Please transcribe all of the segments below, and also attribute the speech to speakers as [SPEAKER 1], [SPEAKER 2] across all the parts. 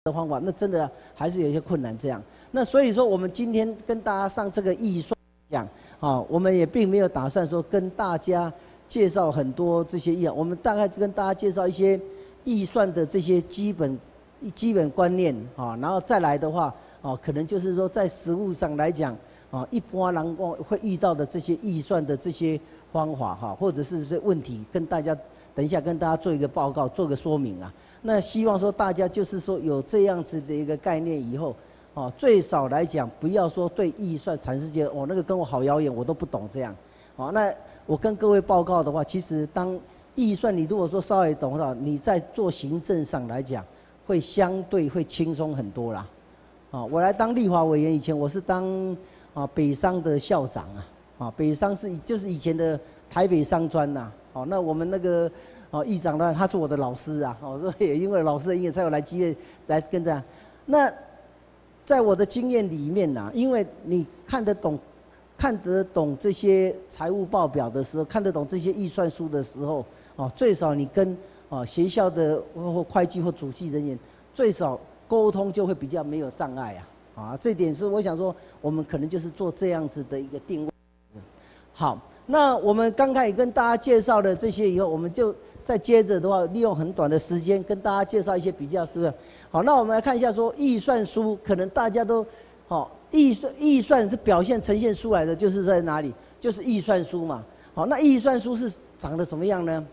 [SPEAKER 1] 的方法，那真的还是有一些困难这样。那所以说，我们今天跟大家上这个预算讲，我们也并没有打算说跟大家介绍很多这些我们大概跟大家介绍一些预算的这些基本观念然后再来的话可能就是说在实务上来讲一般人会遇到的这些预算的这些方法或者是这些问题，跟大家等一下跟大家做一个报告，做个说明啊。那希望说大家就是说有这样子的一个概念以后最少来讲不要说对预算产生觉得那个跟我好遥远，我都不懂这样。那我跟各位报告的话，其实当预算你如果说稍微懂的话，你在做行政上来讲，会相对会轻松很多啦。我来当立法委员以前，我是当北商的校长北商就是以前的台北商专呐。那我们那个议长呢，他是我的老师啊。所以也因为老师的因缘，才有来机会来跟这样。那在我的经验里面因为你看得懂这些财务报表的时候，看得懂这些预算书的时候，最少你跟学校的或会计或主计人员，最少沟通就会比较没有障碍这点是我想说，我们可能就是做这样子的一个定位。好，那我们刚才也跟大家介绍了这些以后，我们就再接着的话，利用很短的时间跟大家介绍一些比较，是不是？好，那我们来看一下说预算书，可能大家都预算是表现呈现出来的，就是在哪里？就是预算书嘛。好，那预算书是长得什么样呢？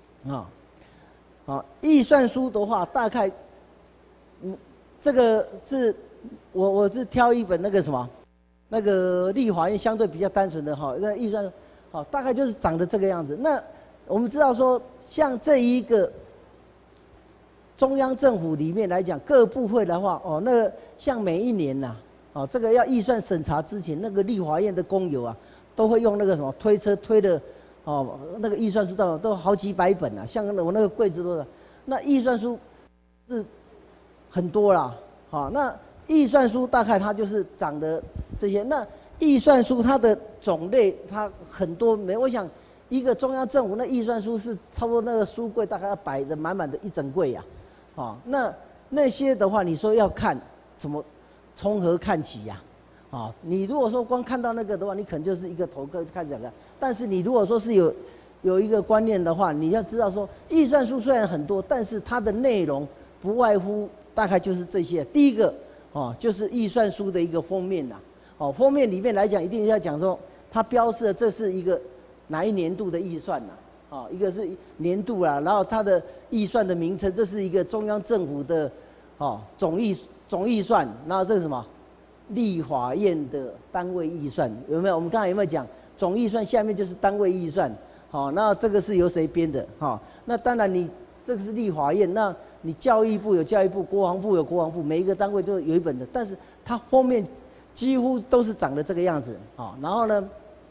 [SPEAKER 1] 预算书的话，大概这个是我是挑一本那个什么，那个立法院相对比较单纯的那预算大概就是长得这个样子。那我们知道说，像这一个中央政府里面来讲，各部会的话那个像每一年这个要预算审查之前，那个立法院的工友都会用那个什么推车推的那个预算书都好几百本像我那个柜子都是。那预算书是很多啦，那预算书大概它就是长的这些。那预算书它的种类它很多，我想一个中央政府那预算书是差不多那个书柜大概要摆的满满的一整柜那些的话，你说要看怎么从何看起你如果说光看到那个的话，你可能就是一个头开始看。但是你如果说是有一个观念的话，你要知道说，预算书虽然很多，但是它的内容不外乎大概就是这些。第一个就是预算书的一个封面封面里面来讲，一定要讲说它标示了这是一个哪一年度的预算一个是年度然后它的预算的名称，这是一个中央政府的总预算，然后这是什么？立法院的单位预算，有没有？我们刚才有没有讲总预算下面就是单位预算？那这个是由谁编的？那当然你这个是立法院，那你教育部有教育部，国防部有国防部，每一个单位都有一本的，但是它封面几乎都是长得这个样子然后呢，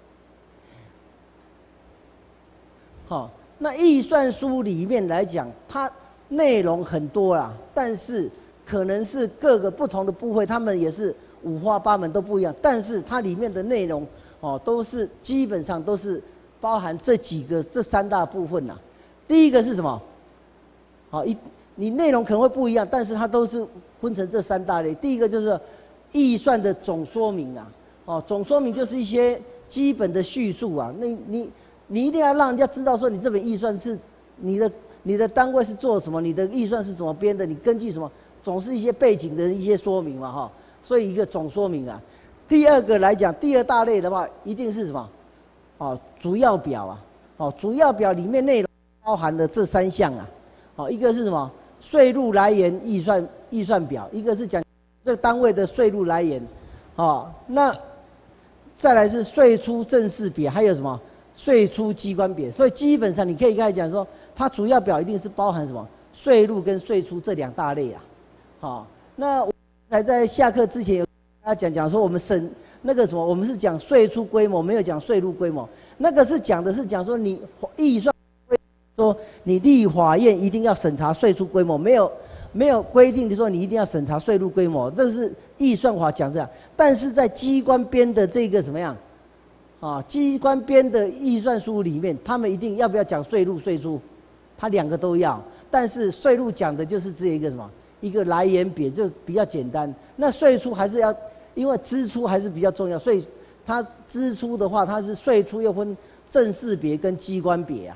[SPEAKER 1] 那预算书里面来讲，它内容很多啦，但是可能是各个不同的部会，他们也是五花八门都不一样，但是它里面的内容都是基本上都是包含这三大部分第一个是什么？你内容可能会不一样，但是它都是分成这三大类。第一个就是预算的总说明总说明就是一些基本的叙述你一定要让人家知道说你这本预算是你的单位是做什么，你的预算是怎么编的，你根据什么，总是一些背景的一些说明嘛所以一个总说明第二个来讲，第二大类的话，一定是什么？主要表主要表里面内容包含了这三项一个是什么？税入来源预算表，一个是讲这个单位的税入来源那再来是税出正式表，还有什么税出机关表。所以基本上你可以开始讲说，它主要表一定是包含什么税入跟税出这两大类那我才在下课之前有跟大家讲说，我们审那个什么，我们是讲税出规模，没有讲税入规模。那个是讲说你预算说你立法院一定要审查税出规模，没有规定的说你一定要审查税入规模，这是预算法讲这样。但是在机关编的这个什么样机关编的预算书里面，他们一定要不要讲税入税出？他两个都要，但是税入讲的就是只有一个什么？ 一个来源别，就比较简单。那税出还是要，因为支出还是比较重要，所以它支出的话，它是税出又分正式别跟机关别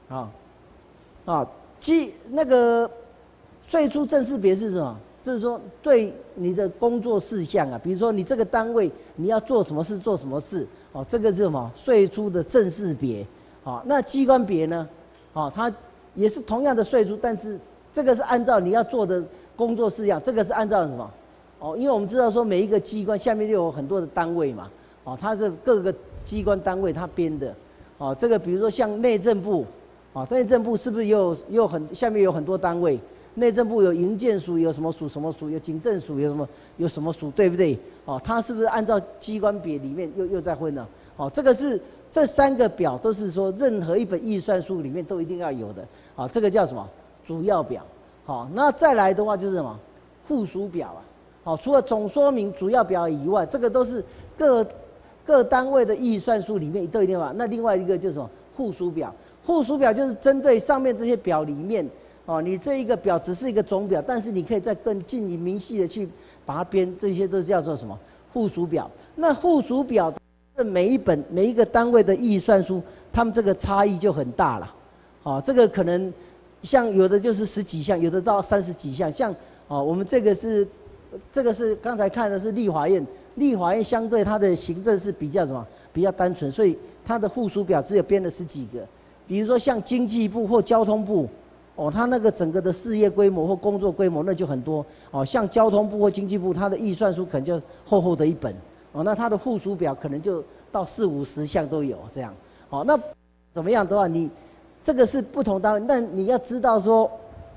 [SPEAKER 1] 那个税出正式别是什么？就是说对你的工作事项啊，比如说你这个单位你要做什么事做什么事，这个是什么？税出的正式别。那机关别呢？它也是同样的税出，但是这个是按照你要做的工作事项，这个是按照什么？因为我们知道说每一个机关下面就有很多的单位嘛，它是各个机关单位它编的，这个比如说像内政部，内政部是不是下面有很多单位？内政部有营建署，有什么署什么署，有警政署，有什么署，对不对？它是不是按照机关别里面又在分呢？这个是这3个表都是说任何一本预算书里面都一定要有的，这个叫什么？主要表。那再来的话就是什么？附属表啊。除了总说明、主要表以外，这个都是各单位的预算书里面都一定要。那另外一个就是什么？附属表。附属表就是针对上面这些表里面。你这一个表只是一个总表，但是你可以再更进一明细的去把它编，这些都叫做什么？附属表。那附属表的每一个单位的预算书，他们这个差异就很大了。这个可能像有的就是10几项，有的到30几项。像我们这个是刚才看的是立法院，立法院相对它的行政是比较什么？比较单纯，所以它的附属表只有编了10几个。比如说像经济部或交通部。它那个整个的事业规模或工作规模那就很多。像交通部或经济部，它的预算书可能就厚厚的一本。那它的附属表可能就到40、50项都有这样。那怎么样的话，你这个是不同单位，但你要知道说，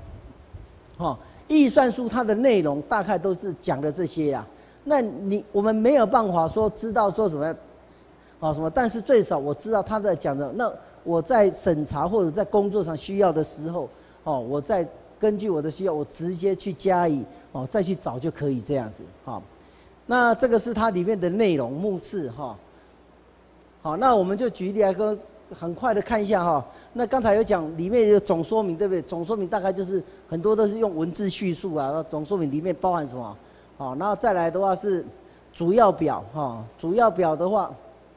[SPEAKER 1] 预算书它的内容大概都是讲的这些啊。那我们没有办法说知道说什么，但是最少我知道他在讲的。那我在审查或者在工作上需要的时候。我再根据我的需要，我直接去加以再去找就可以这样子。那这个是它里面的内容目次。好，那我们就举例来说，很快的看一下那刚才有讲里面有总说明，对不对？总说明大概就是很多都是用文字叙述啊。那总说明里面包含什么？然后再来的话是主要表。主要表的话，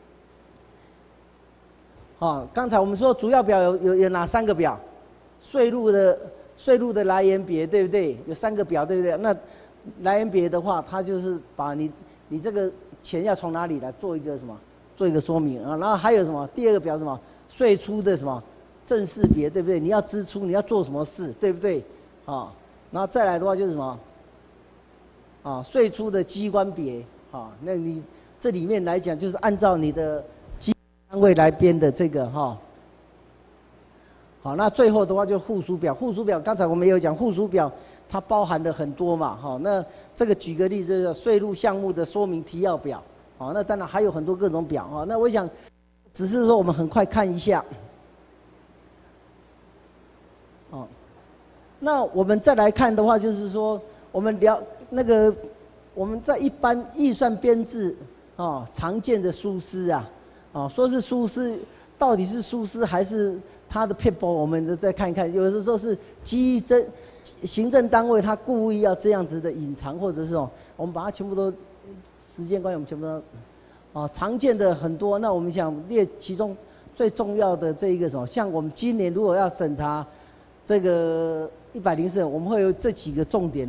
[SPEAKER 1] 刚才我们说主要表有哪3个表？税入的来源别，对不对？有3个表，对不对？那来源别的话，它就是把你这个钱要从哪里来做一个什么？做一个说明啊。然后还有什么？第2个表什么？税出的什么正式别，对不对？你要支出，你要做什么事，对不对？然后再来的话就是什么？税出的机关别。那你这里面来讲，就是按照你的机单位来编的这个好，那最后的话就附属表。附属表刚才我们也有讲，附属表它包含了很多嘛。那这个举个例子，税入项目的说明提要表。那当然还有很多各种表。那我想，只是说我们很快看一下。那我们再来看的话，就是说我们我们在一般预算编制常见的疏失啊，说是疏失，到底是疏失还是它的撇步，我们再看一看。有的时候是行政单位他故意要这样子的隐藏，或者是我们把它全部都时间关系，我们全部都常见的很多。那我们想列其中最重要的这一个像我们今年如果要审查这个104，我们会有这几个重点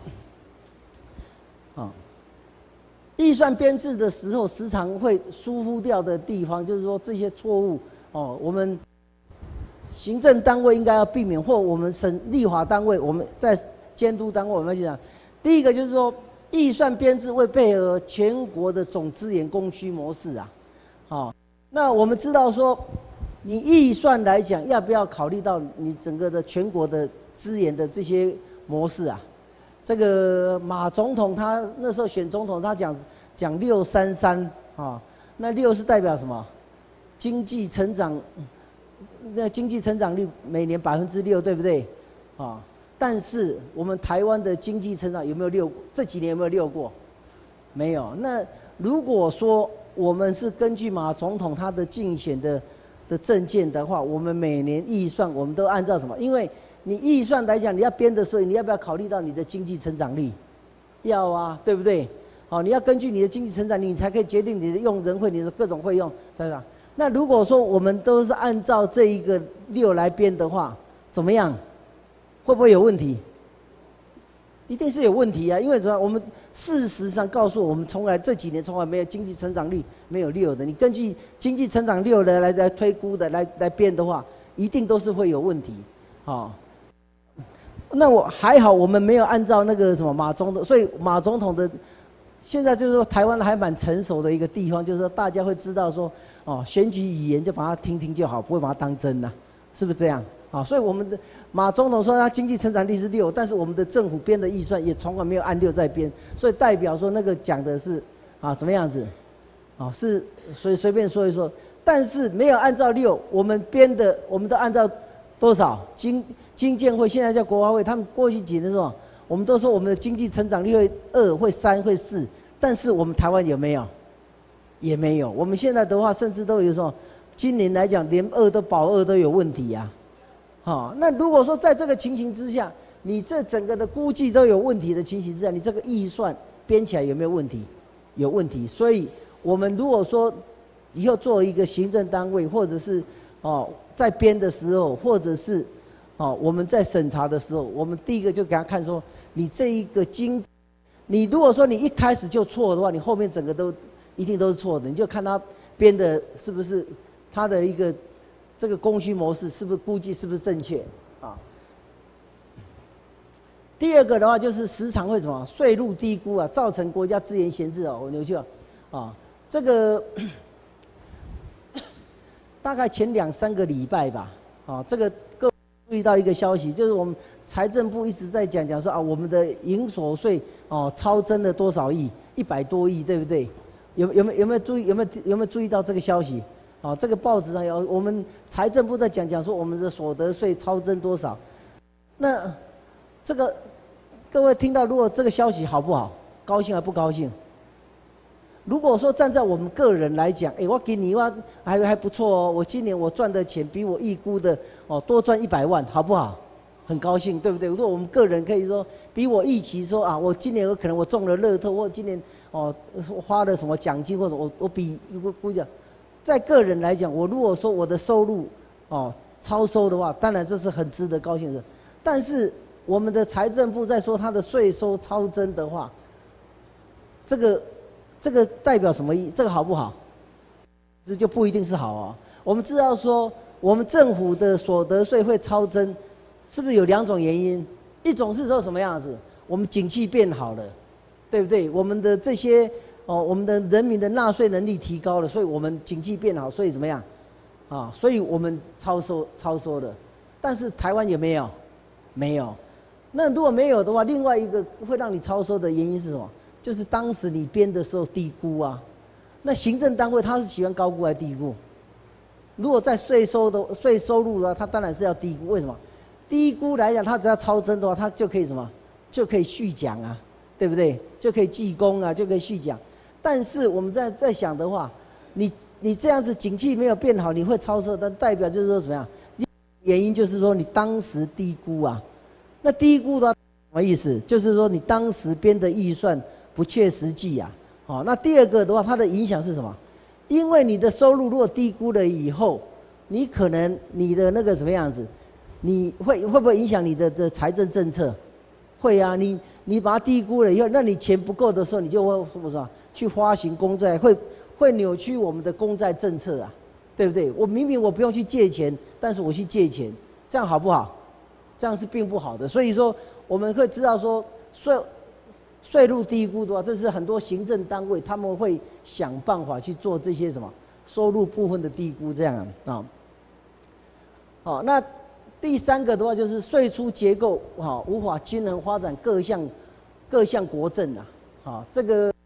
[SPEAKER 1] 预算编制的时候，时常会疏忽掉的地方，就是说这些错误我们行政单位应该要避免，或我们立法单位，我们在监督单位，我们讲，第一个就是说，预算编制会配合全国的总资源供需模式那我们知道说，你预算来讲，要不要考虑到你整个的全国的资源的这些模式这个马总统他那时候选总统，他讲633那6是代表什么？经济成长。那经济成长率每年6%，对不对？但是我们台湾的经济成长有没有6？这几年有没有6过？没有。那如果说我们是根据马总统他的竞选的政见的话，我们每年预算我们都按照什么？因为你预算来讲，你要编的时候，你要不要考虑到你的经济成长率？要啊，对不对？好，你要根据你的经济成长率，你才可以决定你的用人会，你的各种费用，对吧？那如果说我们都是按照这一个6来编的话，怎么样？会不会有问题？一定是有问题啊！因为怎么样？我们事实上告诉我们，这几年从来没有经济成长率没有6的。你根据经济成长6的来推估的来编的话，一定都是会有问题。好，那我还好，我们没有按照那个什么马总统，所以马总统的现在就是说台湾还蛮成熟的一个地方，就是说大家会知道说，选举语言就把它听听就好，不会把它当真呐，是不是这样？所以我们的马总统说他经济成长率是6，但是我们的政府编的预算也从来没有按6在编，所以代表说那个讲的是怎么样子？是随便说一说，但是没有按照6，我们编的我们都按照多少？经建会现在叫国发会，他们过去几年说，我们都说我们的经济成长率会2、会3、会4，但是我们台湾有没有？也没有。我们现在的话，甚至都有说，今年来讲连2都保2都有问题呀。那如果说在这个情形之下，你这整个的估计都有问题的情形之下，你这个预算编起来有没有问题？有问题。所以我们如果说以后作为一个行政单位，或者是在编的时候，或者是我们在审查的时候，我们第一个就给他看说，你这一个你如果说你一开始就错的话，你后面整个都一定都是错的。你就看他编的是不是他的一个这个供需模式是不是估计是不是正确啊？第二个的话就是时常会什么税入低估啊，造成国家资源闲置我牛去这个大概前2、3个礼拜吧这个各位注意到一个消息，就是我们财政部一直在讲说我们的营所税超增了多少亿，100多亿，对不对？有没有注意？有没有注意到这个消息？这个报纸上有，我们财政部在讲说我们的所得税超增多少？那这个各位听到，如果这个消息好不好？高兴还不高兴？如果说站在我们个人来讲，我给你还不错哦，我今年我赚的钱比我预估的多赚100万，好不好？很高兴，对不对？如果我们个人可以说比我预期说我今年有可能我中了乐透，或今年花了什么奖金，或者我比估计。在个人来讲，我如果说我的收入超收的话，当然这是很值得高兴的。但是我们的财政部在说他的税收超增的话，这个代表什么意义？这个好不好？这就不一定是好我们知道说，我们政府的所得税会超增，是不是有2种原因？一种是说什么样子？我们景气变好了，对不对？我们的这些我们的人民的纳税能力提高了，所以我们经济变好，所以怎么样？所以我们超收了。但是台湾有没有？没有。那如果没有的话，另外一个会让你超收的原因是什么？就是当时你编的时候低估啊。那行政单位他是喜欢高估还是低估？如果在税收入的话，他当然是要低估。为什么？低估来讲，他只要超增的话，他就可以什么？就可以续奖啊，对不对？就可以记功啊，就可以续奖。但是我们在想的话，你这样子景气没有变好，你会超收，但代表就是说怎么样？原因就是说你当时低估啊。那低估的话什么意思？就是说你当时编的预算不切实际啊。那第二个的话，它的影响是什么？因为你的收入如果低估了以后，你可能你的那个什么样子，你会不会影响你的财政政策？会啊，你把它低估了以后，那你钱不够的时候，你就会什么去发行公债，会扭曲我们的公债政策啊，对不对？我明明我不用去借钱，但是我去借钱，这样好不好？这样是并不好的。所以说，我们会知道说税入低估的话，这是很多行政单位他们会想办法去做这些什么收入部分的低估，这样那第3个的话就是税出结构无法均衡发展各项国政这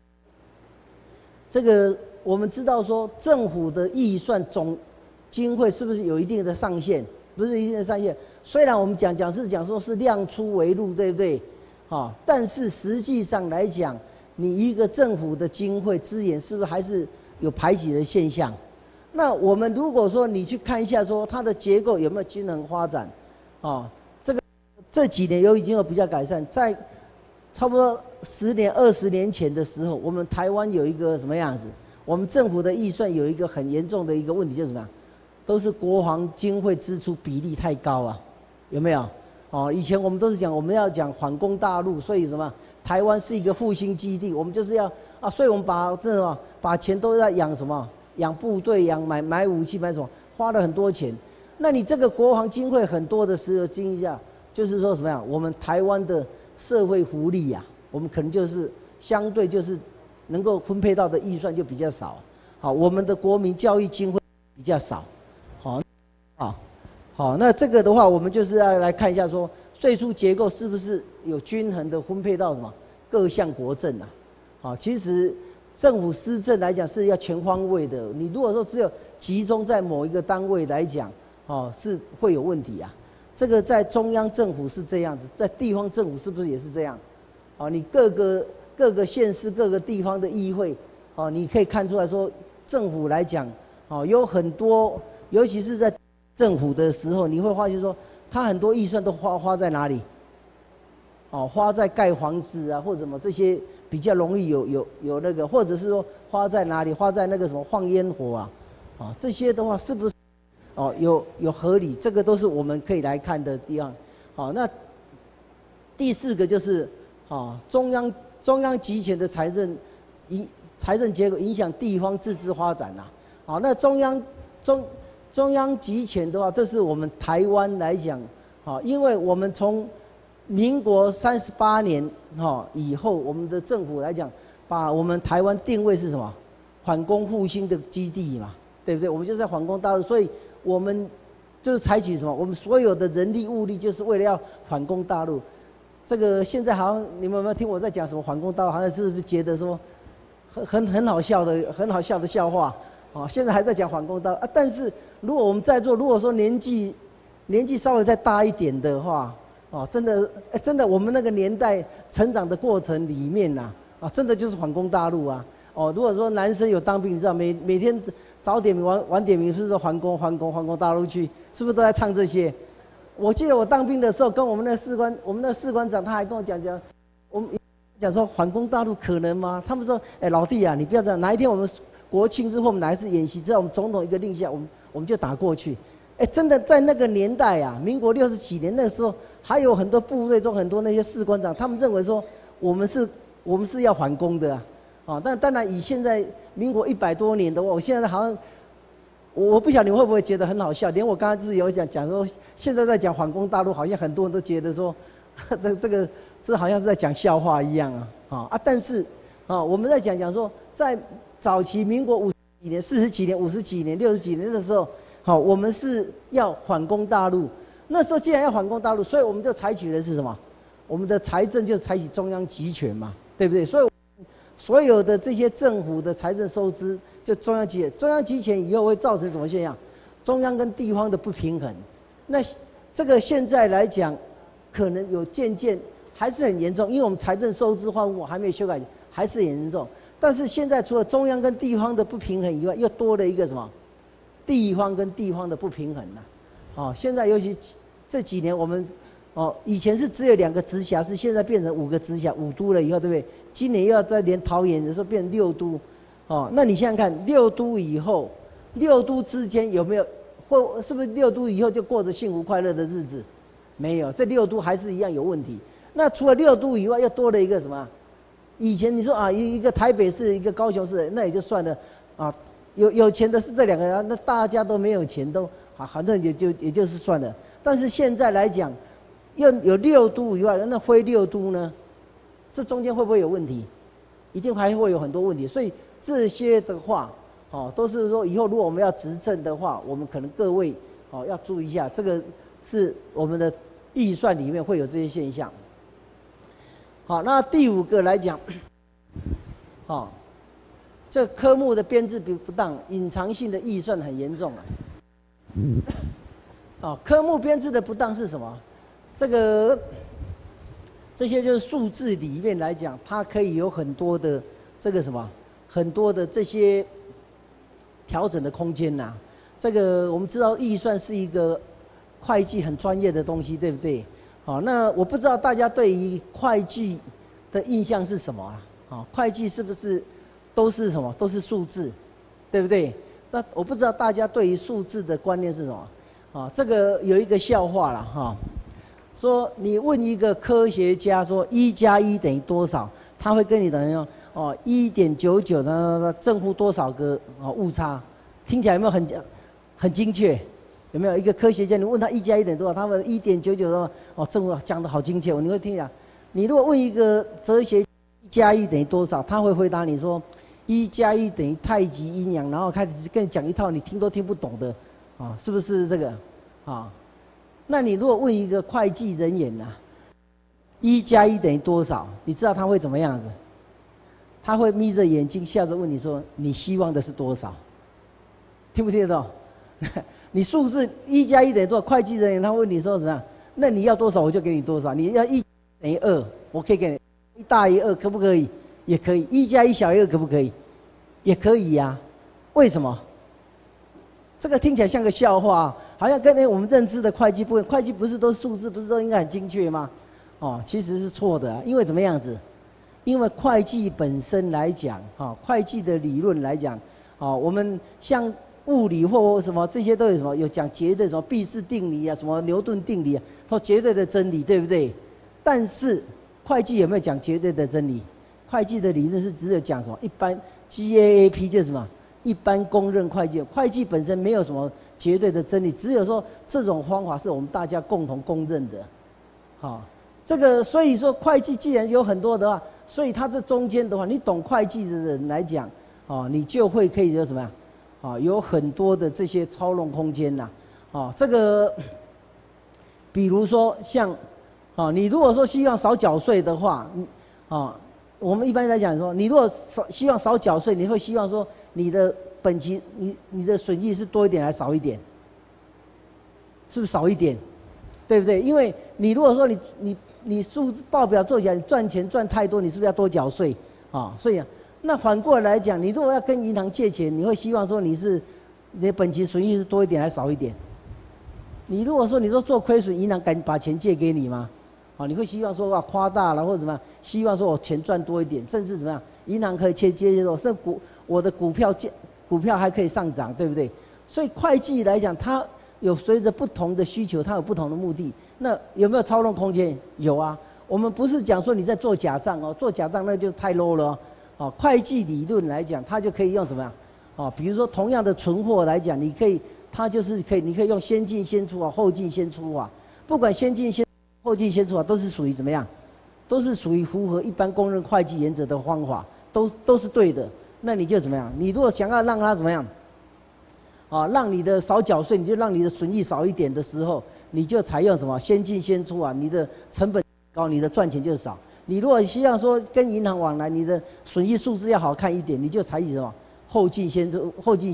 [SPEAKER 1] 个我们知道说政府的预算总经费是不是有一定的上限？不是一定的上限。虽然我们讲说是量出为入，对不对？但是实际上来讲，你一个政府的经费资源是不是还是有排挤的现象？那我们如果说你去看一下说它的结构有没有均衡发展，这个这几年已经有比较改善，在差不多10年、20年前的时候，我们台湾有一个什么样子？我们政府的预算有一个很严重的一个问题，就是什么？都是国防经费支出比例太高啊，有没有？哦，以前我们都是讲我们要讲反攻大陆，所以什么？台湾是一个复兴基地，我们就是要啊，所以我们把钱都在养什么？养部队、养买武器、买什么？花了很多钱。那你这个国防经费很多的时候，经济下就是说什么样？我们台湾的社会福利呀、我们可能就是相对就是能够分配到的预算就比较少。好，我们的国民教育经费比较少。好，那这个的话，我们就是要来看一下说，税收结构是不是有均衡的分配到什么各项国政啊？好，其实政府施政来讲是要全方位的。你如果说只有集中在某一个单位来讲，是会有问题啊。这个在中央政府是这样子，在地方政府是不是也是这样？你各个县市、各个地方的议会，你可以看出来说，政府来讲，有很多，尤其是在政府的时候，你会发现说，它很多预算都花在哪里？花在盖房子啊，或者什么这些比较容易有那个，或者是说花在哪里？花在那个什么放烟火啊，这些的话是不是有合理？这个都是我们可以来看的地方。好，那第4个就是中央集权的财政结构影响地方自治发展呐。好，那中央集权的话，这是我们台湾来讲，因为我们从民国38年以后，我们的政府来讲，把我们台湾定位是什么？反攻复兴的基地嘛，对不对？我们就是在反攻大陆，所以我们就是采取什么？我们所有的人力物力，就是为了要反攻大陆。这个现在好像你们有没有听我在讲什么反攻大陆？好像是不是觉得说很好笑的笑话？现在还在讲反攻大陆啊！但是如果我们在座，如果说年纪稍微再大一点的话，真的，我们那个年代成长的过程里面呐，真的就是反攻大陆啊！如果说男生有当兵，你知道每天早点名晚点名，是不是说反攻大陆去？是不是都在唱这些？我记得我当兵的时候，跟我们那士官长他还跟我讲，我们讲说反攻大陆可能吗？他们说，老弟啊，你不要这样，哪一天我们国庆之后，我们哪一次演习，只要我们总统一个令下，我们就打过去。真的在那个年代啊，民国60几年那个时候，还有很多部队中很多那些士官长，他们认为说我们是要反攻的啊。但当然以现在民国100多年的话，我现在好像我不晓得你们会不会觉得很好笑，连我刚刚就是有讲说，现在在讲反攻大陆，好像很多人都觉得说，这好像是在讲笑话一样但是我们在讲说，在早期民国50几年、40几年、50几年、60几年的时候，我们是要反攻大陆。那时候既然要反攻大陆，所以我们就采取的是什么？我们的财政就采取中央集权嘛，对不对？所以所有的这些政府的财政收支就中央集权。中央集权以后会造成什么现象？中央跟地方的不平衡。那这个现在来讲，可能有渐还是很严重，因为我们财政收支换物还没有修改，还是很严重。但是现在除了中央跟地方的不平衡以外，又多了一个什么？地方跟地方的不平衡现在尤其这几年我们以前是只有2个直辖市，现在变成5个直辖5都了以后，对不对？今年又要再连桃园的时候变成6都那你想想看，6都以后，6都之间有没有是不是6都以后就过着幸福快乐的日子？没有，这6都还是一样有问题。那除了6都以外，又多了一个什么？以前你说一个台北市，一个高雄市，那也就算了有钱的是这2个人，那大家都没有钱，都反正也就是算了。但是现在来讲，又有6都以外，那非6都呢？这中间会不会有问题？一定还会有很多问题。所以这些的话，都是说以后如果我们要执政的话，我们可能各位要注意一下，这个是我们的预算里面会有这些现象。好，那第5个来讲，这科目的编制不当，隐藏性的预算很严重科目编制的不当是什么？这些就是数字里面来讲，它可以有很多的很多的这些调整的空间呐。这个我们知道预算是一个会计很专业的东西，对不对？ 好，那我不知道大家对于会计的印象是什么啊？好，会计是不是都是什么？都是数字，对不对？那我不知道大家对于数字的观念是什么？啊，这个有一个笑话了哈，说你问一个科学家说1+1等于多少，他会跟你等于说哦1.99的正负多少个误差，听起来有没有很精确？有没有一个科学家，你问他1+1等于多少，他们1.99的正负讲得好精确，你会听讲。你如果问一个哲学1+1等于多少，他会回答你说1+1等于太极阴阳，然后开始跟你讲一套你听都听不懂的，是不是这个？那你如果问一个会计人员呐，1+1等于多少？你知道他会怎么样子？他会眯着眼睛笑着问你说：“你希望的是多少？”听不听得懂？你数字1+1等于多少？会计人员他问你说怎么样？那你要多少我就给你多少。你要1等于2，我可以给你1大于2，可不可以？也可以。1+1小于2可不可以？也可以呀。为什么？这个听起来像个笑话，好像跟我们认知的会计不一样。会计不是都是数字，不是都应该很精确吗？其实是错的，因为怎么样子？因为会计本身来讲，会计的理论来讲，我们像物理或什么这些都有什么有讲绝对什么毕氏定理啊，什么牛顿定理啊，说绝对的真理，对不对？但是会计有没有讲绝对的真理？会计的理论是只有讲什么？一般 GAAP 就是什么？一般公认会计，会计本身没有什么绝对的真理，只有说这种方法是我们大家共同公认的，这个所以说会计既然有很多的话，所以它这中间的话，你懂会计的人来讲，你就会可以有什么呀？有很多的这些操弄空间呐，这个，比如说像，你如果说希望少缴税的话，我们一般来讲说，你如果希望少缴税，你会希望说你的本期你的损益是多一点还是少一点？是不是少一点？对不对？因为你如果说你数字报表做起来，你赚钱赚太多，你是不是要多缴税所以那反过来讲，你如果要跟银行借钱，你会希望说你的本期损益是多一点还是少一点？你如果说你做亏损，银行敢把钱借给你吗？你会希望说夸大了或者怎么样？希望说我钱赚多一点，甚至怎么样？银行可以接受，甚至我的股票还可以上涨，对不对？所以会计来讲，它有随着不同的需求，它有不同的目的。那有没有操弄空间？有啊。我们不是讲说你在做假账做假账那就太 low 了会计理论来讲，它就可以用怎么样？比如说同样的存货来讲，你可以用先进先出后进先出不管先进先后进先出都是属于怎么样？都是属于符合一般公认会计原则的方法，都是对的。那你就怎么样？你如果想要让它怎么样？让你的少缴税，你就让你的损益少一点的时候，你就采用什么先进先出你的成本高，你的赚钱就少。你如果希望说跟银行往来，你的损益数字要好看一点，你就采取什么后进先出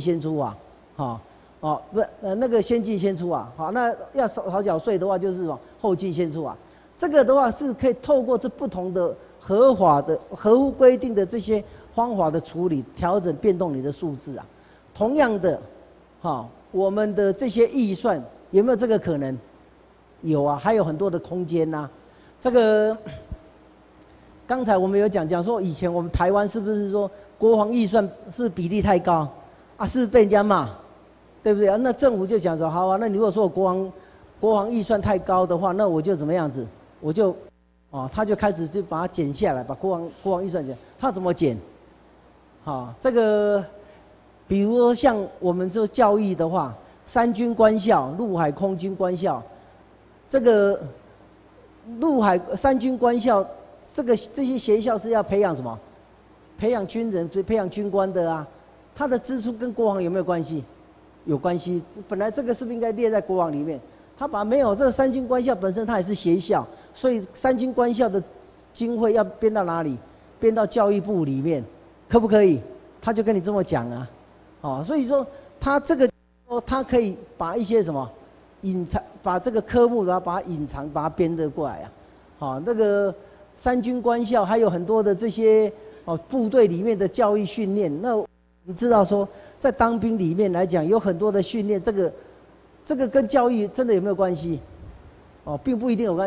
[SPEAKER 1] 那个先进先出好，那要少缴税的话就是什么后进先出这个的话是可以透过这不同的合法的合乎规定的这些方法的处理，调整变动你的数字同样的我们的这些预算有没有这个可能？有还有很多的空间这个刚才我们有讲说，以前我们台湾是不是说国防预算是比例太高是不是被人家骂？对不对那政府就讲说，好那你如果说我国防预算太高的话，那我就怎么样子？我就他就开始就把它减下来，把国防预算减。他怎么减？这个。比如说像我们做教育的话，三军官校、陆海空军官校，这个三军官校，这些学校是要培养什么？培养军人、培养军官的它的支出跟国防有没有关系？有关系。本来这个是不是应该列在国防里面？他没有，这个三军官校本身它也是学校，所以三军官校的经费要编到哪里？编到教育部里面，可不可以？他就跟你这么讲所以说他这个他可以把一些什么隐藏，把这个科目把它隐藏，把它编得过来那个三军官校还有很多的这些部队里面的教育训练，那你知道说在当兵里面来讲有很多的训练，这个跟教育真的有没有关系？并不一定有关。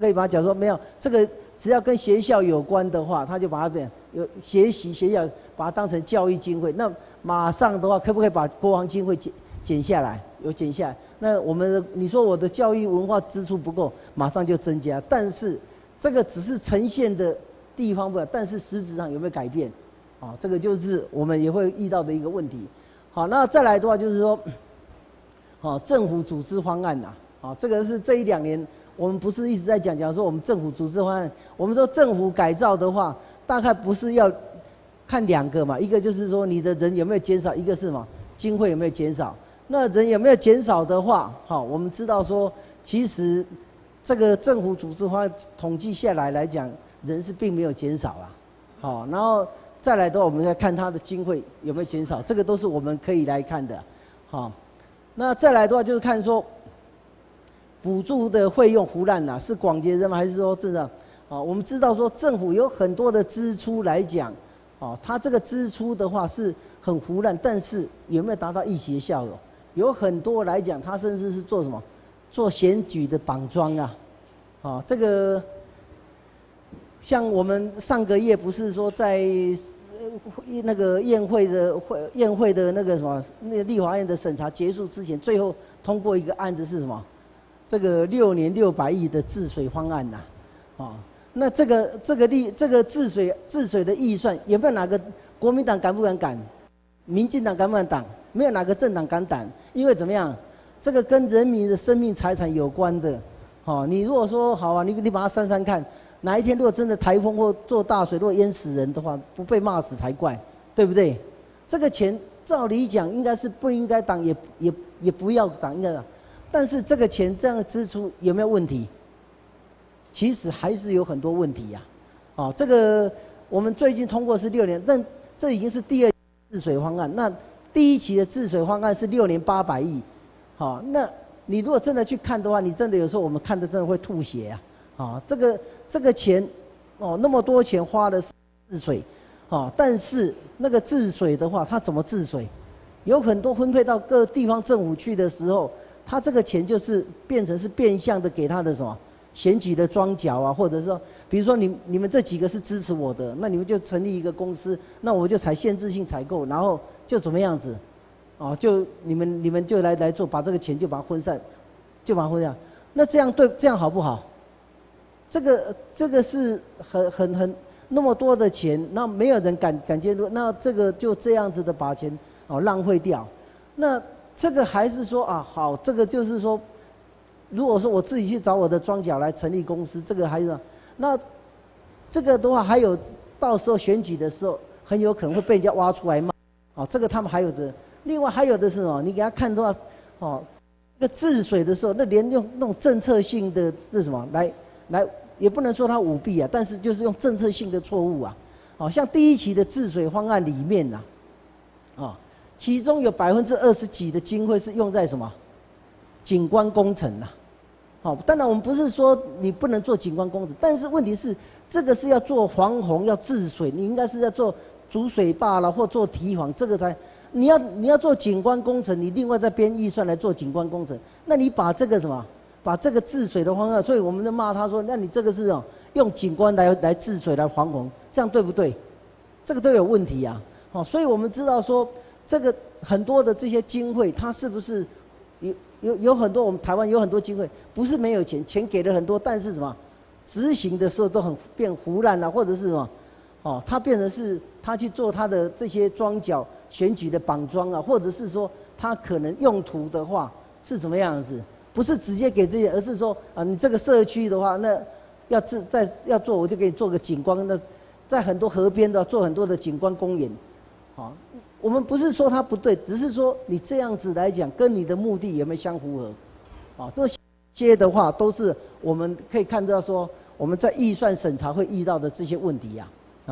[SPEAKER 1] 可以把它讲说没有这个，只要跟学校有关的话，他就把它变有学习学校把它当成教育经费。那马上的话，可不可以把国防经费减下来？有减下来，那我们的你说我的教育文化支出不够，马上就增加。但是这个只是呈现的地方不一样，但是实质上有没有改变？啊，这个就是我们也会遇到的一个问题。好，那再来的话就是说，政府组织方案呐，这个是这1、2年我们不是一直在讲说我们政府组织方案，我们说政府改造的话，大概不是要看2个嘛，一个就是说你的人有没有减少，一个是什么经费有没有减少。那人有没有减少的话，我们知道说，其实这个政府组织方案统计下来来讲，人是并没有减少啦。好，然后再来的话，我们再看它的经费有没有减少，这个都是我们可以来看的。好，那再来的话就是看说，补助的费用胡乱是广结人吗？还是说真的？我们知道说政府有很多的支出来讲，它这个支出的话是很胡乱，但是有没有达到预期的效果？有很多来讲，它甚至是做什么？做选举的绑桩啊，这个像我们上个月不是说在那个宴会的那个什么那个立法院的审查结束之前，最后通过一个案子是什么？这个6年600亿的治水方案那这个治水的预算有没有哪个国民党敢不敢赶？民进党敢不敢挡？没有哪个政党敢挡，因为怎么样？这个跟人民的生命财产有关的，你如果说好啊，你把它删看，哪一天如果真的台风或做大水，如果淹死人的话，不被骂死才怪，对不对？这个钱照理讲应该是不应该挡，也不要挡，应该挡。但是这个钱这样的支出有没有问题？其实还是有很多问题呀。这个我们最近通过是6年，但这已经是第2期治水方案。那第1期的治水方案是6年800亿，那你如果真的去看的话，你真的有时候我们看的真的会吐血这个钱那么多钱花的是治水，但是那个治水的话，它怎么治水？有很多分配到各地方政府去的时候，它这个钱就是变成是变相的给他的什么选举的庄脚或者说，比如说你们这几个是支持我的，那你们就成立一个公司，那我就采限制性采购，然后就怎么样子，就你们就来做，把这个钱就把它分散，就把它分散。那这样好不好？这个是很那么多的钱，那没有人敢监督，那这个就这样子的把钱浪费掉。那这个还是说好，这个就是说，如果说我自己去找我的庄脚来成立公司，这个还是那这个的话，还有到时候选举的时候，很有可能会被人家挖出来骂。这个他们还有着。另外还有的是你给他看的话，那个治水的时候，那连用那种政策性的是什么来，也不能说他舞弊但是就是用政策性的错误像第1期的治水方案里面其中有20%几的经费是用在什么景观工程当然我们不是说你不能做景观工程，但是问题是这个是要做防洪要治水，你应该是要做筑水坝啦或做堤防，这个才你要做景观工程，你另外再编预算来做景观工程，那你把这个什么把这个治水的方案，所以我们就骂他说，那你这个是用景观来治水来防洪，这样对不对？这个都有问题所以我们知道说这个很多的这些经费，它是不是有很多我们台湾有很多经费，不是没有钱给了很多，但是什么执行的时候都很变胡乱或者是什么它变成是他去做他的这些庄脚选举的绑桩或者是说他可能用途的话是怎么样子？不是直接给这些，而是说你这个社区的话，那要做，我就给你做个景观。那在很多河边的做很多的景观公园，我们不是说它不对，只是说你这样子来讲，跟你的目的有没有相符合？这些的话都是我们可以看到说我们在预算审查会遇到的这些问题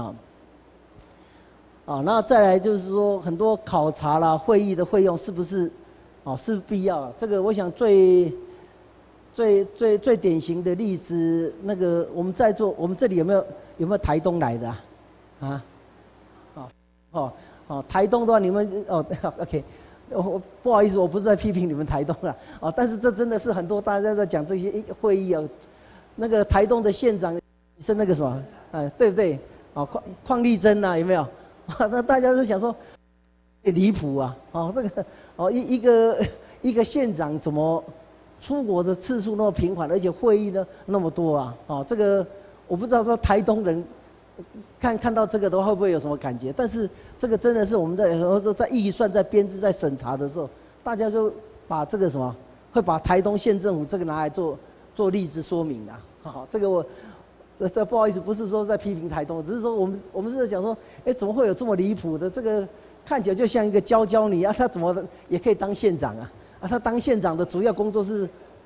[SPEAKER 1] 那再来就是说很多考察啦、会议的费用是不是是必要？这个我想最典型的例子，那个我们在座，我们这里有没有台东来的台东的话，你们OK， 不好意思，我不是在批评你们台东但是这真的是很多大家在讲这些会议那个台东的县长是那个什么，对不对？哦，邝丽珍呐，有没有？那大家都想说，离谱啊！哦，这个哦一个县长怎么出国的次数那么频繁，而且会议呢那么多啊？哦，这个我不知道说台东人看到这个的话会不会有什么感觉？但是这个真的是我们在预算、在编制、在审查的时候，大家就把这个什么，会把台东县政府这个拿来做例子说明啊。好，这个这不好意思，不是说在批评台东，只是说我们是在讲说，怎么会有这么离谱的？这个看起来就像一个娇女啊，他怎么也可以当县长啊？啊，他当县长的主要工作是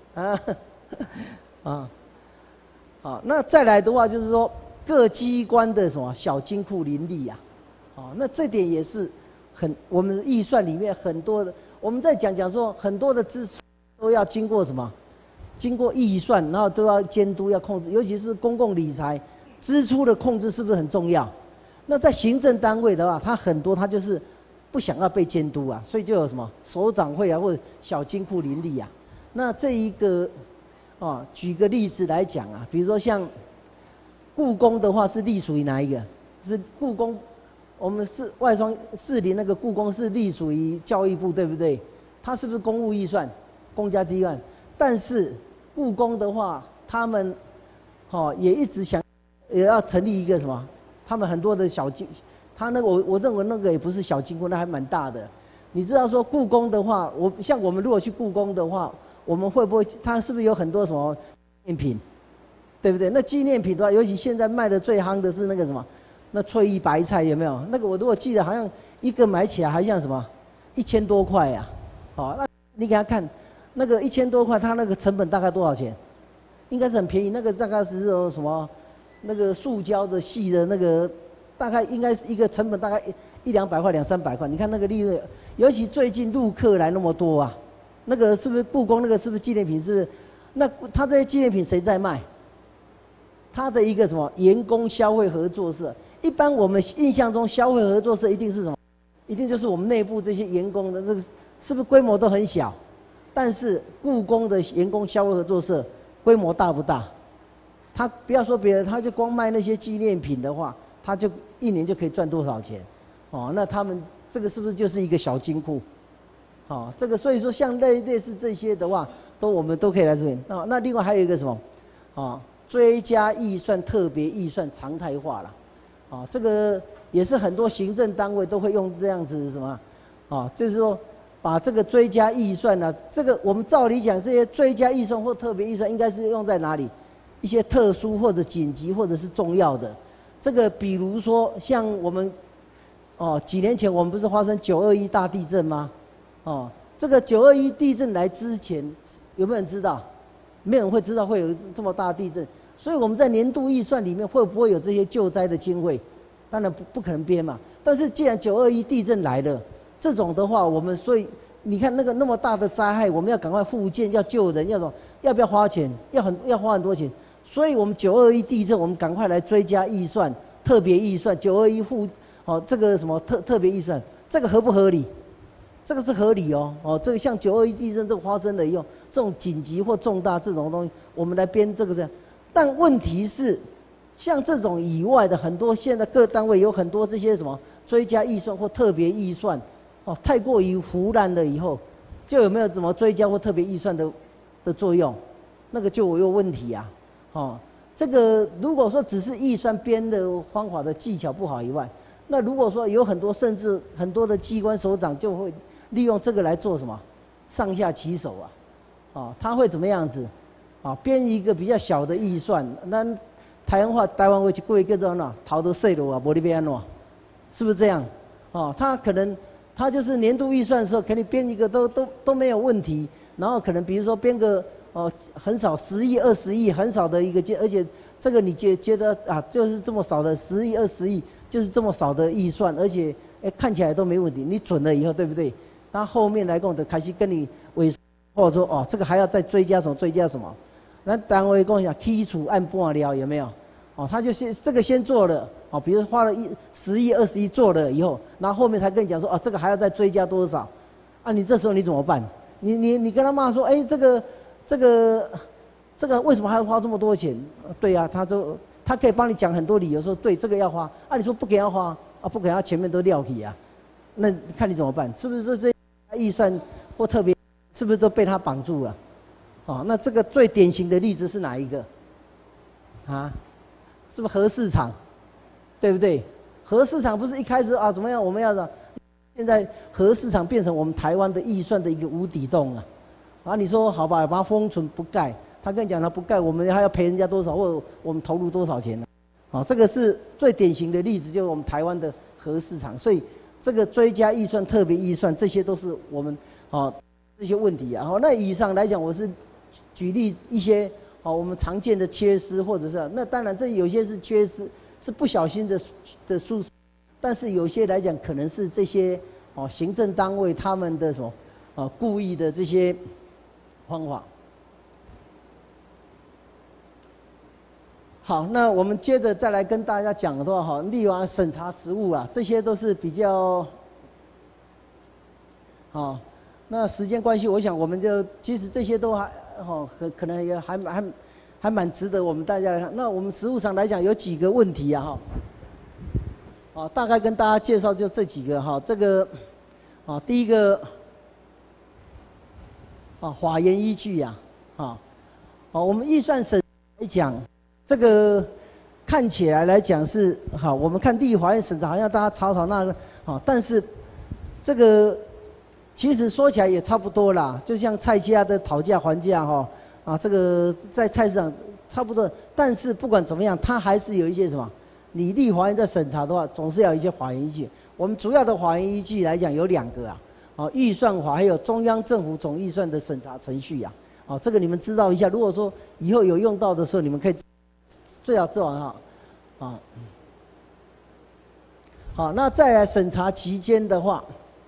[SPEAKER 1] 那再来的话就是说。各机关的什么小金库林立啊，那这点也是我们预算里面很多的，我们在讲说很多的支出都要经过什么，经过预算，然后都要监督要控制，尤其是公共理财支出的控制是不是很重要？那在行政单位的话，它很多它就是不想要被监督啊，所以就有什么首长会啊或者小金库林立啊。那这一个举个例子来讲啊，比如说像。故宫的话是隶属于哪一个？是故宫，我们外双士林那个故宫是隶属于教育部，对不对？它是不是公务预算、公家机关？但是故宫的话，他们也一直也要成立一个什么？他们很多的小金，他那个我认为那个也不是小金库，那还蛮大的。你知道说故宫的话，像我们如果去故宫的话，我们会不会？它是不是有很多什么纪念品？对不对？那纪念品的话，尤其现在卖的最夯的是那个什么，那翠玉白菜有没有？那个我如果记得，好像一个买起来还像什么1000多块呀。那你给他看，那个1000多块，它那个成本大概多少钱？应该是很便宜，那个大概是什么？那个塑胶的细的那个，大概应该是一个成本大概100-200块、200-300块。你看那个利润，尤其最近陆客来那么多啊，那个是不是故宫那个是不是纪念品？是不是？那他这些纪念品谁在卖？他的一个什么员工消费合作社，一般我们印象中消费合作社一定是什么？一定就是我们内部这些员工的这个是不是规模都很小？但是故宫的员工消费合作社规模大不大？他不要说别人，他就光卖那些纪念品的话，他就1年就可以赚多少钱？那他们这个是不是就是一个小金库？这个所以说像类似这些的话，我们都可以来这边。那另外还有一个什么？追加预算、特别预算常态化了，这个也是很多行政单位都会用这样子什么，就是说把这个追加预算呢，这个我们照理讲，这些追加预算或特别预算应该是用在哪里？一些特殊或者紧急或者是重要的，这个比如说像我们，几年前我们不是发生921大地震吗？这个921地震来之前，有没有人知道？没有人会知道会有这么大的地震，所以我们在年度预算里面会不会有这些救灾的经费？当然不可能编嘛。但是既然921地震来了，这种的话，我们所以你看那么大的灾害，我们要赶快复建，要救人，要不要花钱？要花很多钱。所以我们921地震，我们赶快来追加预算、特别预算，921这个什么特别预算，这个合不合理？这个是合理这个像921地震这个发生了以后，这种紧急或重大这种东西，我们来编这个这样。但问题是，像这种以外的很多，现在各单位有很多这些什么追加预算或特别预算，太过于胡乱了以后，就有没有什么追加或特别预算的作用？那个就有问题啊。这个如果说只是预算编的方法的技巧不好以外，那如果说有很多甚至很多的机关首长就会利用这个来做什么上下其手啊，他会怎么样子编一个比较小的预算，那台湾会去过一个叫哪逃得税了没你别安是不是这样？他可能他就是年度预算的时候，肯定编一个都没有问题，然后可能比如说编个很少10亿20亿很少的一个而且这个你觉得就是这么少的10亿20亿，就是这么少的预算，而且看起来都没问题，你准了以后对不对？他后面来跟我开始跟你或者说这个还要再追加什么追加什么，那单位跟我讲基础按半了有没有？他就这个先做了比如花了10亿20亿做了以后，然后后面才跟你讲说这个还要再追加多少你这时候你怎么办？你跟他骂说这这个为什么还要花这么多钱？对呀、他可以帮你讲很多理由，说对这个要花，啊，你说不给要花，啊，不给他前面都撂起啊，那看你怎么办？是不是这预算或特别，是不是都被他绑住了？哦，那这个最典型的例子是哪一个？啊，是不是核市场？对不对？核市场不是一开始啊怎么样？我们要的，现在核市场变成我们台湾的预算的一个无底洞啊！啊，你说好吧，把它封存不盖，他跟你讲他不盖，我们还要赔人家多少，或者我们投入多少钱呢？啊，这个是最典型的例子，就是我们台湾的核市场。所以这个追加预算、特别预算，这些都是我们这些问题啊。好，那以上来讲，我是举例一些我们常见的缺失，或者是那当然这有些是缺失，是不小心的疏失，但是有些来讲可能是这些行政单位他们的什么故意的这些方法。好，那我们接着再来跟大家讲的话，立法审查实务啊，这些都是比较那时间关系，我想我们就其实这些都还可能也还蛮值得我们大家来看。那我们实务上来讲，有几个问题啊大概跟大家介绍就这几个这个第一个法源依据呀我们预算审来讲，这个看起来讲是我们看地法院审查好像大家吵那个但是这个其实说起来也差不多啦，就像菜价的讨价还价这个在菜市场差不多，但是不管怎么样，它还是有一些什么，你立法院在审查的话，总是要有一些法源依据。我们主要的法源依据来讲有2个预算法还有中央政府总预算的审查程序这个你们知道一下。如果说以后有用到的时候，你们可以最好知道好，那再来审查期间的话，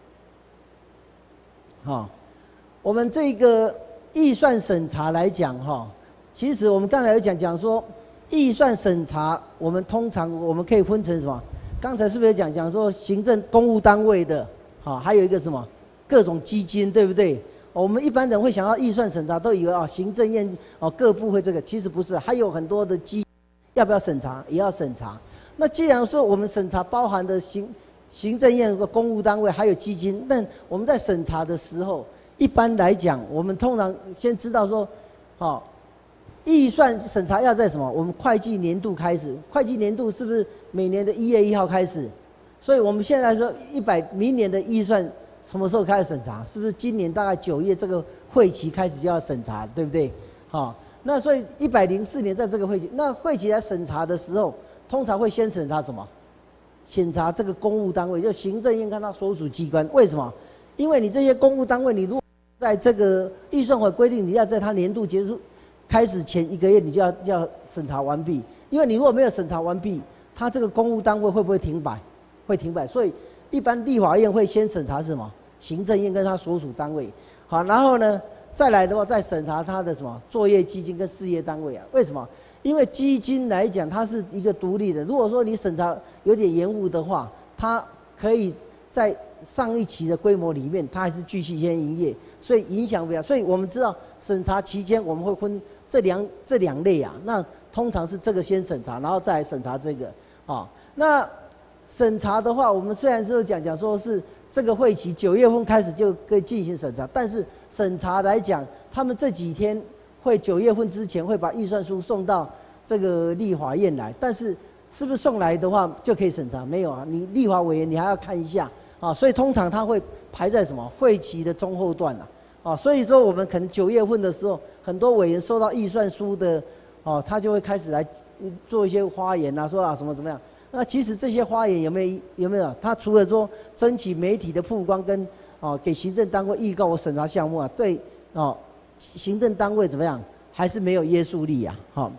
[SPEAKER 1] 我们这个预算审查来讲其实我们刚才有讲说，预算审查我们通常我们可以分成什么？刚才是不是有讲说行政公务单位的还有一个什么各种基金，对不对？我们一般人会想到预算审查，都以为行政院各部会这个，其实不是，还有很多的要不要审查也要审查。那既然说我们审查包含的行政院的公务单位还有基金，那我们在审查的时候，一般来讲，我们通常先知道说，预算审查要在什么？我们会计年度开始，会计年度是不是每年的1月1号开始？所以我们现在说明年的预算什么时候开始审查？是不是今年大概9月这个会期开始就要审查，对不对？那所以104年在这个会期，那会期来审查的时候，通常会先审查什么？审查这个公务单位，就行政院跟他所属机关。为什么？因为你这些公务单位，你如果在这个预算法规定，你要在他年度结束开始前1个月，你就要审查完毕。因为你如果没有审查完毕，他这个公务单位会不会停摆？会停摆。所以一般立法院会先审查什么？行政院跟他所属单位。好，然后呢，再来的话再审查他的什么作业基金跟事业单位啊？为什么？因为基金来讲，它是一个独立的。如果说你审查有点延误的话，它可以在上一期的规模里面，它还是继续先营业，所以影响不了。所以我们知道审查期间我们会分这两类啊。那通常是这个先审查，然后再来审查这个那审查的话，我们虽然是讲说是这个会期9月份开始就可以进行审查，但是审查来讲，他们这几天会9月份之前会把预算书送到这个立法院来，但是是不是送来的话就可以审查？没有啊，你立法委员你还要看一下所以通常他会排在什么会期的中后段所以说我们可能9月份的时候，很多委员收到预算书的他就会开始来做一些发言说什么怎么样。那其实这些发言有没有？他除了说争取媒体的曝光跟给行政单位预告我审查项目对行政单位怎么样，还是没有约束力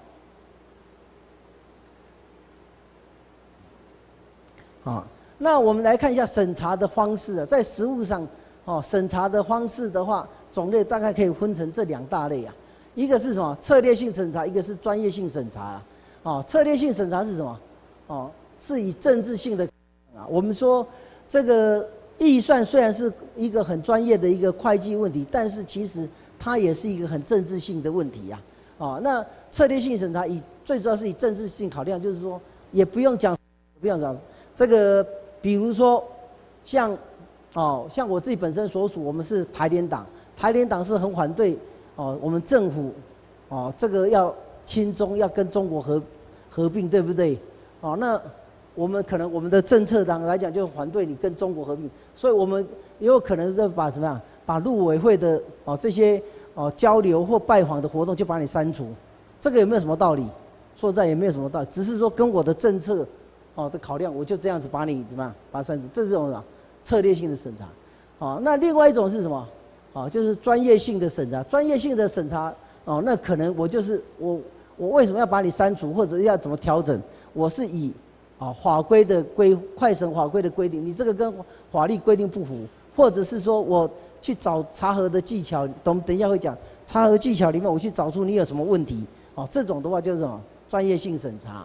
[SPEAKER 1] 那我们来看一下审查的方式在实务上审查的方式的话，种类大概可以分成这2大类一个是什么策略性审查，一个是专业性审查策略性审查是什么是以政治性的我们说这个预算虽然是一个很专业的一个会计问题，但是其实它也是一个很政治性的问题那策略性审查最主要是以政治性考量，就是说也不用讲这个，比如说像我自己本身所属，我们是台联党，台联党是很反对我们政府这个要亲中，要跟中国合并，对不对？那我们可能我们的政策党来讲就反对你跟中国合并，所以我们也有可能就把什么样，把陆委会的这些交流或拜访的活动就把你删除，这个有没有什么道理？说实在也没有什么道理，只是说跟我的政策的考量，我就这样子把你怎么样把它删除，这是种策略性的审查。那另外一种是什么？就是专业性的审查。专业性的审查那可能我就是我为什么要把你删除，或者要怎么调整？我是以法规的快审法规的规定，你这个跟法律规定不符，或者是说我去找查核的技巧，等一下会讲查核技巧里面，我去找出你有什么问题，这种的话就是什么专业性审查，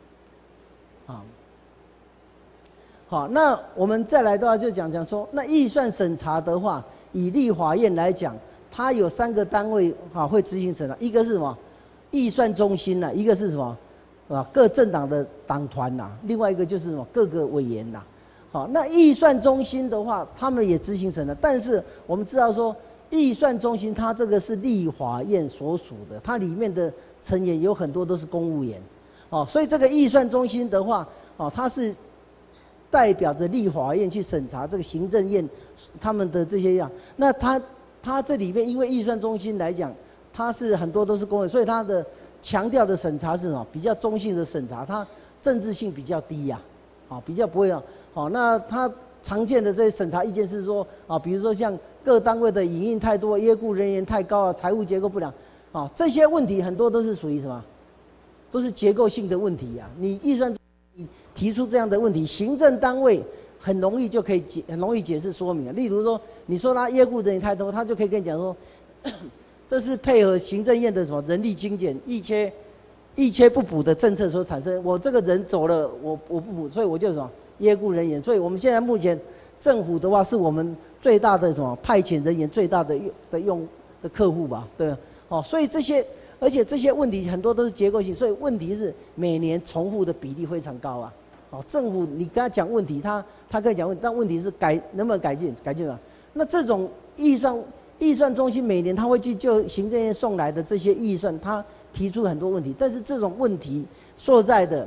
[SPEAKER 1] 好，那我们再来的话就讲说，那预算审查的话，以立法院来讲，它有3个单位会执行审查，一个是什么预算中心呐，一个是什么各政党的党团呐，另外一个就是什么各个委员呐。好，那预算中心的话，他们也执行审查，但是我们知道说，预算中心它这个是立法院所属的，它里面的成员有很多都是公务员，所以这个预算中心的话，它是代表着立法院去审查这个行政院他们的这些样。那它这里面因为预算中心来讲，它是很多都是公务员，所以它的强调的审查是什么？比较中性的审查，它政治性比较低呀，比较不会那它常见的这些审查意见是说比如说像各单位的营运太多、业务人员太高财务结构不良这些问题很多都是属于什么？都是结构性的问题呀。你预算你提出这样的问题，行政单位很容易就可以很容易解释说明。例如说，你说他业务人员太多，他就可以跟你讲说。这是配合行政院的什么人力精简、一缺不补的政策所产生。我这个人走了，我不补，所以我就什么业务人员。所以我们现在目前政府的话，是我们最大的什么派遣人员最大的客户吧？对，所以而且这些问题很多都是结构性，所以问题是每年重复的比例非常高啊。政府你跟他讲问题，他跟你讲问题，但问题是能不能改进吧？那这种预算中心每年他会去就行政院送来的这些预算，他提出很多问题，但是这种问题所在的，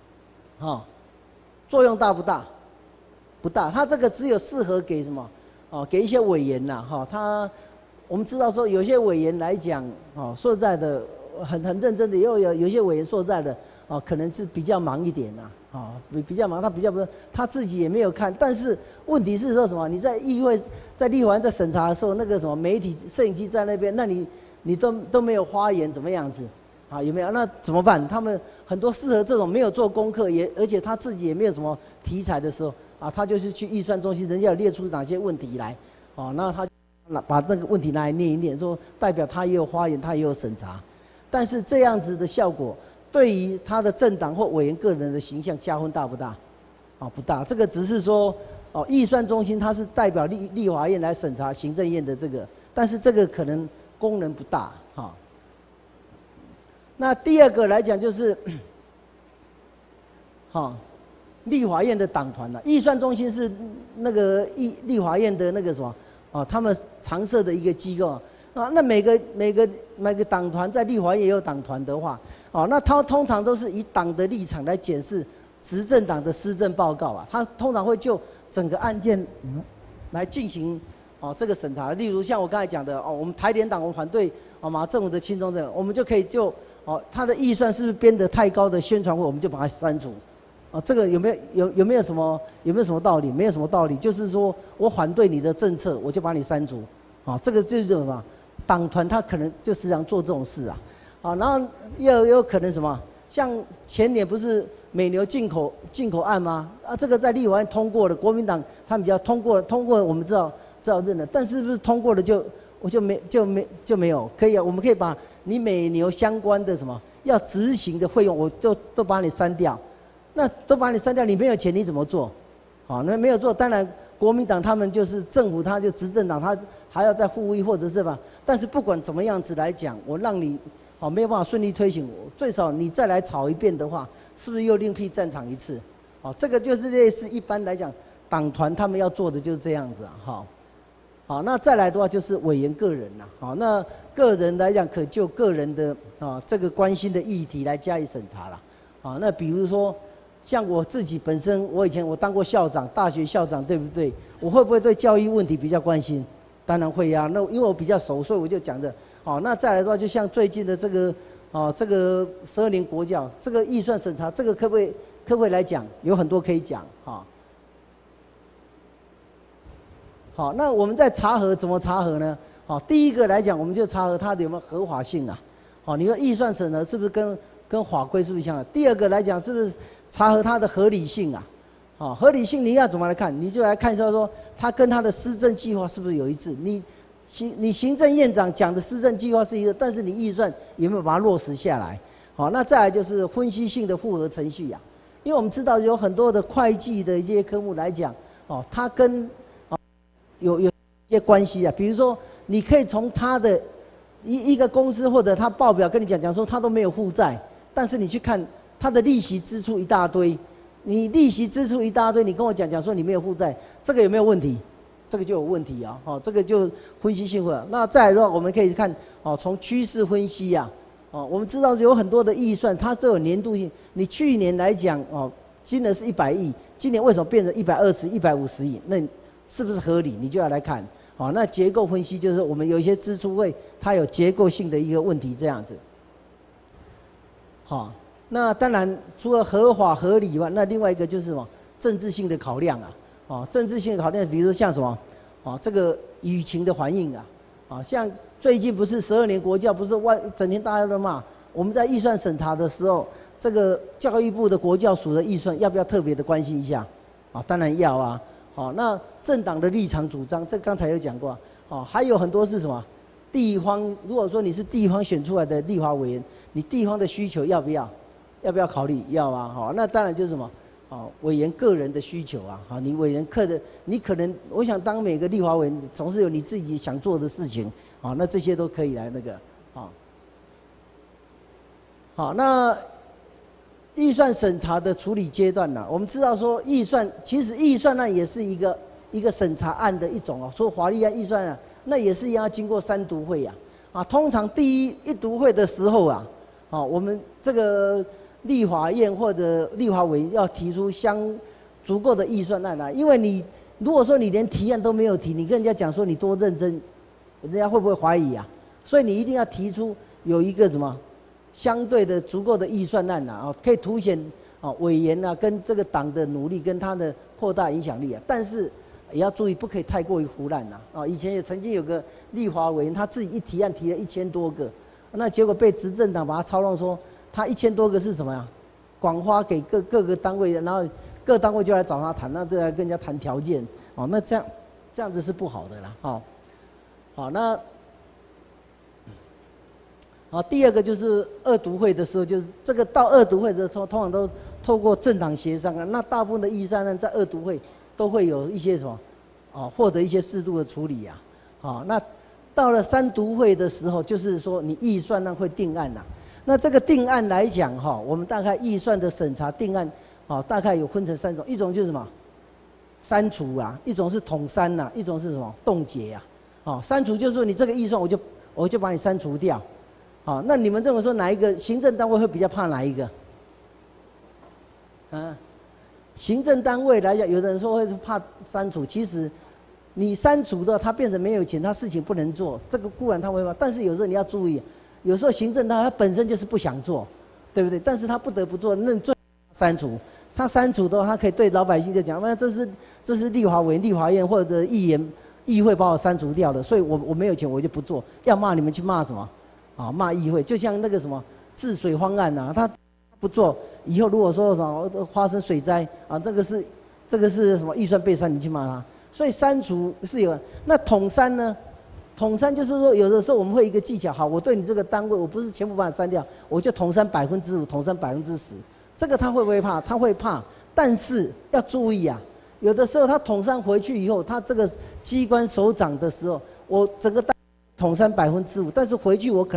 [SPEAKER 1] 作用大不大？不大，他这个只有适合给什么？给一些委员呐，我们知道说有些委员来讲，说实在的很认真的，有些委员说实在的，可能是比较忙一点呐。比较忙，他比较不，他自己也没有看。但是问题是说什么？你在议会、在立法院在审查的时候，那个什么媒体、摄影机在那边，那你都没有发言，怎么样子？有没有？那怎么办？他们很多适合这种没有做功课，而且他自己也没有什么题材的时候，他就是去预算中心，人家有列出哪些问题来，那他把那个问题拿来念一念，说代表他也有发言，他也有审查，但是这样子的效果。对于他的政党或委员个人的形象加分大不大？不大。这个只是说，预算中心它是代表立法院来审查行政院的这个，但是这个可能功能不大。那第二个来讲就是，立法院的党团了。预算中心是那个立法院的那个什么他们常设的一个机构。那每个党团在立法院也有党团的话，那他通常都是以党的立场来检视执政党的施政报告他通常会就整个案件来进行这个审查。例如像我刚才讲的我们台联党我们反对马政府的亲中政，我们就可以就他的预算是不是编得太高的宣传会，我们就把它删除。这个有没有什么道理？没有什么道理，就是说我反对你的政策，我就把你删除。这个就是什么？党团他可能就时常做这种事然后又有可能什么？像前年不是美牛进口案吗？这个在立法院通过了，国民党他们比较通过，我们知道认了，但是不是通过了就没有？可以我们可以把你美牛相关的什么要执行的费用，我都把你删掉。那都把你删掉，你没有钱你怎么做？那没有做，当然国民党他们就是政府，他就执政党，他还要再呼吁或者是吧。但是不管怎么样子来讲，我让你没有办法顺利推行，最少你再来炒一遍的话，是不是又另辟战场一次？这个就是类似一般来讲，党团他们要做的就是这样子啊，好，那再来的话就是委员个人啦，好，那个人来讲可就个人的这个关心的议题来加以审查啦，那比如说像我自己本身，我以前我当过校长，大学校长，对不对？我会不会对教育问题比较关心？当然会呀，那因为我比较熟，所以我就讲着。那再来的话，就像最近的这个12年国教这个预算审查，这个可不可以来讲？有很多可以讲好，那我们在查核怎么查核呢？第一个来讲，我们就查核它的有没有合法性啊？你说预算审核是不是跟法规是不是相关？第二个来讲，是不是查核它的合理性啊？合理性你要怎么来看？你就来看一下说，它跟它的施政计划是不是有一致？你行政院长讲的施政计划是一个，但是你预算有没有把它落实下来？那再来就是分析性的复核程序啊，因为我们知道有很多的会计的一些科目来讲，它跟有一些关系啊，比如说你可以从它的一个公司或者它报表跟你讲说它都没有负债，但是你去看它的利息支出一大堆，你利息支出一大堆，你跟我讲说你没有负债，这个有没有问题？这个就有问题啊！这个就分析性了。那再来的话，我们可以看从趋势分析啊，我们知道有很多的预算它都有年度性。你去年来讲金额是100亿，今年为什么变成120、150亿？那是不是合理？你就要来看。那结构分析就是我们有一些支出它有结构性的一个问题这样子。那当然除了合法合理以外，那另外一个就是什么政治性的考量啊。政治性的考量，比如说像什么这个舆情的反应啊，像最近不是12年国教不是整天大家都骂，我们在预算审查的时候，这个教育部的国教署的预算要不要特别的关心一下？当然要啊。那政党的立场主张，这刚才有讲过还有很多是什么地方？如果说你是地方选出来的立法委员，你地方的需求要不要考虑？要啊。那当然就是什么委员个人的需求啊，你委员你可能我想当每个立法委员总是有你自己想做的事情那这些都可以来那个好，那预算审查的处理阶段呢，我们知道说其实预算案也是一个审查案的一种说法律案预算案，那也是要经过3读会通常第一读会的时候我们这个立法院或者立法委员要提出足够的预算案因为如果说你连提案都没有提，你跟人家讲说你多认真，人家会不会怀疑所以你一定要提出有一个什么相对的足够的预算案可以凸显委员跟这个党的努力跟他的扩大影响力但是也要注意不可以太过于胡乱以前也曾经有个立法委员他自己一提案提了1000多个，那结果被执政党把他操弄说他1000多个是什么呀？广发给各个单位，然后各单位就来找他谈，那这来跟人家谈条件那这样子是不好的啦好，那第二个就是2读会的时候，就是这个到2读会的时候，通常都透过政党协商那大部分的预算案在2读会都会有一些什么获得一些适度的处理那到了3读会的时候，就是说你预算案会定案那这个定案来讲我们大概预算的审查定案大概有分成3种，一种就是什么删除一种是统删一种是什么冻结删除就是说你这个预算我就把你删除掉那你们认为说哪一个行政单位会比较怕哪一个？行政单位来讲，有的人说会怕删除，其实你删除的他变成没有钱，他事情不能做，这个固然他会怕，但是有时候你要注意，有时候行政单位他本身就是不想做，对不对？但是他不得不做，那最删除，他删除的话，他可以对老百姓就讲，那这是立法委员、立法院或者议会把我删除掉的，所以我没有钱，我就不做。要骂你们去骂什么？骂议会，就像那个什么治水方案他不做，以后如果说什么发生水灾这个是什么预算被删，你去骂他。所以删除是有，那统删呢？统删就是说，有的时候我们会一个技巧，好，我对你这个单位，我不是全部把它删掉，我就统删5%，统删10%。这个他会不会怕？他会怕，但是要注意有的时候他统删回去以后，他这个机关首长的时候，我整个统删5%，但是回去我可能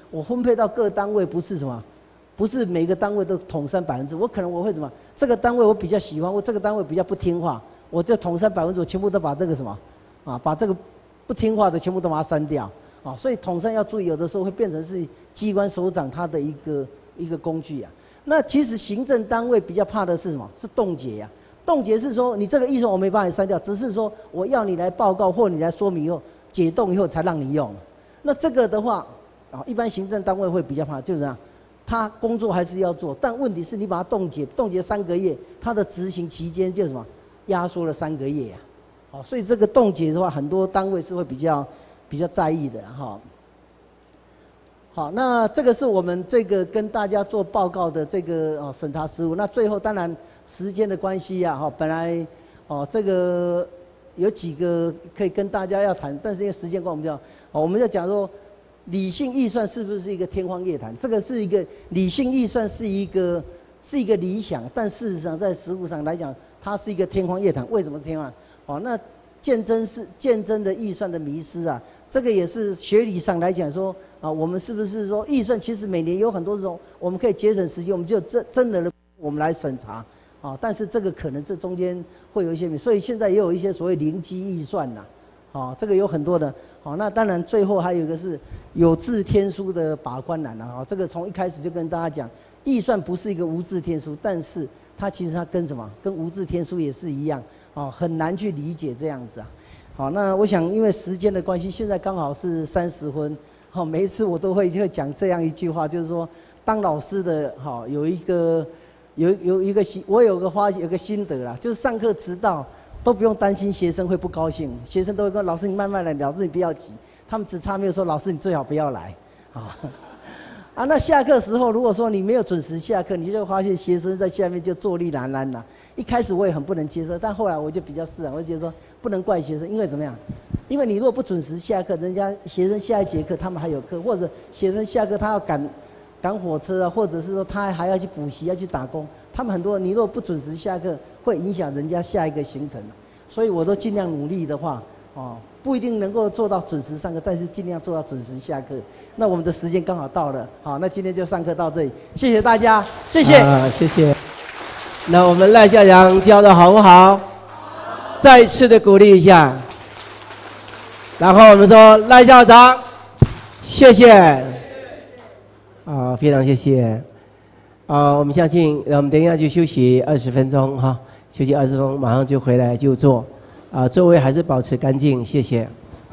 [SPEAKER 1] 我分配到各单位不是什么，不是每个单位都统删100%，我可能我会什么，这个单位我比较喜欢，我这个单位比较不听话，我就统删100%，我全部都把这个什么，把这个不听话的全部都把它删掉，所以统删要注意，有的时候会变成是机关首长他的一个工具啊。那其实行政单位比较怕的是什么？是冻结呀。冻结是说你这个预算我没把你删掉，只是说我要你来报告或你来说明以后解冻以后才让你用。那这个的话，一般行政单位会比较怕，就是这样，他工作还是要做，但问题是你把它冻结3个月，它的执行期间就什么压缩了3个月啊。所以这个冻结的话，很多单位是会比较在意的哈。好，那这个是我们这个跟大家做报告的这个审查实务。那最后当然时间的关系啊，本来这个有几个可以跟大家要谈，但是因为时间关系，我们要讲说理性预算是不是一个天方夜谭？这个是一个理性预算是一个理想，但事实上在实务上来讲，它是一个天方夜谭。为什么天方？那见真的预算的迷失啊，这个也是学理上来讲说我们是不是说预算其实每年有很多这种我们可以节省时间，我们就真的我们来审查但是这个可能这中间会有一些，所以现在也有一些所谓零基预算呐，这个有很多的那当然最后还有一个是有字天书的把关难这个从一开始就跟大家讲，预算不是一个无字天书，但是它其实它跟什么跟无字天书也是一样很难去理解这样子好，那我想因为时间的关系，现在刚好是30分，每一次我都会讲这样一句话，就是说当老师的有一个我有个心得啦，就是上课迟到都不用担心学生会不高兴，学生都会跟老师你慢慢来，老师你不要急，他们只差没有说老师你最好不要来那下课时候如果说你没有准时下课，你就会发现学生在下面就坐立难安啦。一开始我也很不能接受，但后来我就比较释然，我就觉得说不能怪学生，因为怎么样？因为你如果不准时下课，人家学生下一节课他们还有课，或者学生下课他要赶火车或者是说他还要去补习要去打工，他们很多你如果不准时下课，会影响人家下一个行程。所以我都尽量努力的话，不一定能够做到准时上课，但是尽量做到准时下课。那我们的时间刚好到了，好，那今天就上课到这里，谢谢大家，谢谢，
[SPEAKER 2] 谢谢。那我们赖校长教的好不好？再一次的鼓励一下。然后我们说赖校长，谢谢。非常谢谢。我们相信，我们等一下就休息20分钟哈，休息20分钟，马上就回来就坐。座位还是保持干净，谢谢。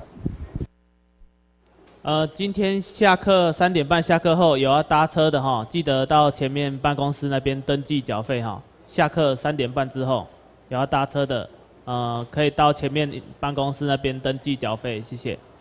[SPEAKER 3] 今天下课3点半下课后有要搭车的记得到前面办公室那边登记缴费下课3点半之后有要搭车的，可以到前面办公室那边登记缴费，谢谢。